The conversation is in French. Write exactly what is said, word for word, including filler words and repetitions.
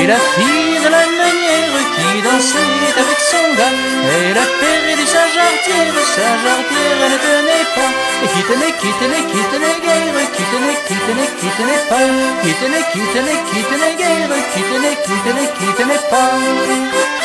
Et la fille de la meunière qui dansait avec son gars, elle a perdu sa jarretière, sa jarretière elle ne tenait pas. Et qui tenait, qui tenait, qui tenait guère, qui tenait, qui tenait, qui tenait pas. Qui tenait, qui tenait, qui tenait guère, qui tenait, qui tenait, qui tenait pas.